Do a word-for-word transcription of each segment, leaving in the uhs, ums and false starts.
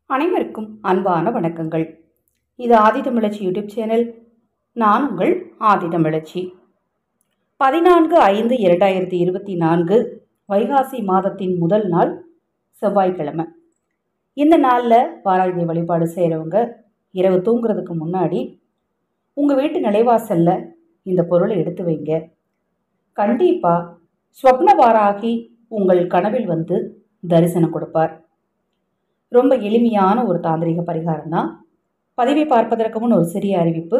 அனைவருக்கும் அன்பான வணக்கங்கள். இது ஆதிதமிழச்சி யூடியூப் சேனல். நான் உங்கள் ஆதிதமிழச்சி. பதினான்கு ஐந்து இரண்டாயிரத்தி இருபத்தி நான்கு வைகாசி மாதத்தின் முதல் நாள் செவ்வாய்க்கிழமை. இந்த நாளில் வாராகி வழிபாடு செய்கிறவங்க இரவு தூங்குறதுக்கு முன்னாடி உங்கள் வீட்டு நிலைவாசலில் இந்த பொருளை எடுத்து வைங்க. கண்டிப்பாக ஸ்வப்ன வாராகி உங்கள் கனவில் வந்து தரிசனம் கொடுப்பார். ரொம்ப எளிமையான ஒரு தாந்திரிக பரிகாரம் தான். பதிவை பார்ப்பதற்கு முன் ஒரு சிறிய அறிவிப்பு.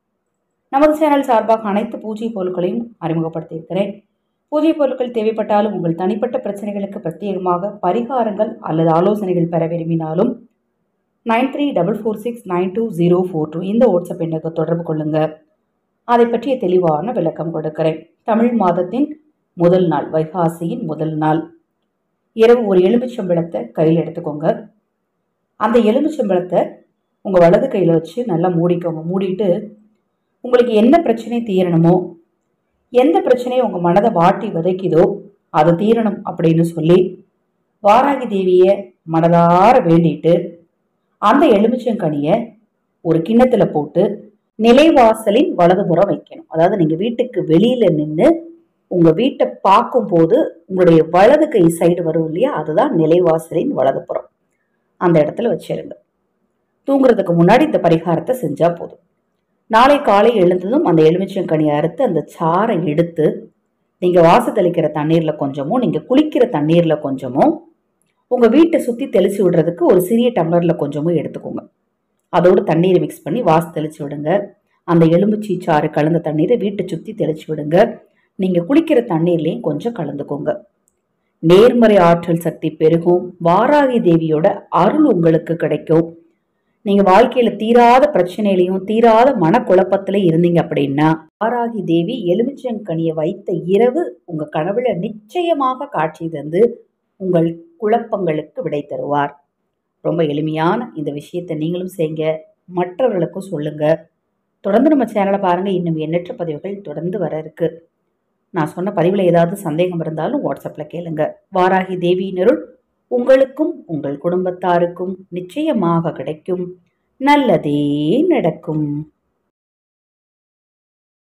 நமது சேனல் சார்பாக அனைத்து பூஜை பொருட்களையும் அறிமுகப்படுத்தியிருக்கிறேன். பூஜை பொருட்கள் தேவைப்பட்டாலும் உங்கள் தனிப்பட்ட பிரச்சனைகளுக்கு பிரத்யேகமாக பரிகாரங்கள் அல்லது ஆலோசனைகள் பெற விரும்பினாலும் nine three double four six nine two zero four two இந்த வாட்ஸ்அப் எண்ணுக்கு தொடர்பு கொள்ளுங்க. அதை பற்றிய தெளிவான விளக்கம் கொடுக்கிறேன். தமிழ் மாதத்தின் முதல் நாள், வைகாசியின் முதல் நாள் இரவு ஒரு எலுமிச்சம்பழத்தை கையில் எடுத்துக்கோங்க. அந்த எலுமிச்சம்பழத்தை உங்கள் வலது கையில் வச்சு நல்லா மூடிக்கோங்க. மூடிட்டு உங்களுக்கு என்ன பிரச்சனை தீரணுமோ, எந்த பிரச்சனையை உங்கள் மனதை வாட்டி விதைக்குதோ அது தீரணும் அப்படின்னு சொல்லி வாராகி தேவியை மனதார வேண்டிட்டு அந்த எலுமிச்சங்கனியை ஒரு கிண்ணத்தில் போட்டு நிலைவாசலின் வலதுபுறம் வைக்கணும். அதாவது நீங்கள் வீட்டுக்கு வெளியில் நின்று உங்கள் வீட்டை பார்க்கும்போது உங்களுடைய வலது கை சைடு வரும் இல்லையா, அதுதான் நிலைவாசலின் வலதுபுறம். அந்த இடத்துல வச்சிருங்க. தூங்குறதுக்கு முன்னாடி இந்த பரிகாரத்தை செஞ்சால் போதும். நாளை காலை எழுந்ததும் அந்த எலுமிச்சங்கனியை அறுத்து அந்த சாறை எடுத்து நீங்கள் வாச தெளிக்கிற தண்ணீரில் கொஞ்சமும் நீங்கள் குளிக்கிற தண்ணீரில் கொஞ்சமும் உங்கள் வீட்டை சுற்றி தெளித்து விடுறதுக்கு ஒரு சிறிய டம்ளரில் கொஞ்சமும் எடுத்துக்கோங்க. அதோடு தண்ணீரை மிக்ஸ் பண்ணி வாச தெளித்து விடுங்க. அந்த எலுமிச்சை சாறு கலந்த தண்ணீரை வீட்டை சுற்றி தெளித்து விடுங்க. நீங்கள் குளிக்கிற தண்ணீர்லையும் கொஞ்சம் கலந்துக்கோங்க. நேர்மறை ஆற்றல் சக்தி பெருகும். வாராகி தேவியோட அருள் உங்களுக்கு கிடைக்கும். நீங்கள் வாழ்க்கையில் தீராத பிரச்சனையிலையும் தீராத மனக்குழப்பத்திலையும் இருந்தீங்க அப்படின்னா வாராகி தேவி எலுமிச்சங்கனியை வைத்த இரவு உங்கள் கனவுல நிச்சயமாக காட்சி தந்து உங்கள் குழப்பங்களுக்கு விடை தருவார். ரொம்ப எளிமையான இந்த விஷயத்தை நீங்களும் செய்யுங்க, மற்றவர்களுக்கும் சொல்லுங்க. தொடர்ந்து நம்ம சேனலை பாருங்கள். இன்னும் எண்ணற்ற பதிவுகள் தொடர்ந்து வர இருக்கு. நான் சொன்ன பதிவில் ஏதாவது சந்தேகம் இருந்தாலும் வாட்ஸ்அப்பில் கேளுங்க. வாராகி தேவியினருள் உங்களுக்கும் உங்கள் குடும்பத்தாருக்கும் நிச்சயமாக கிடைக்கும். நல்லதே நடக்கும்.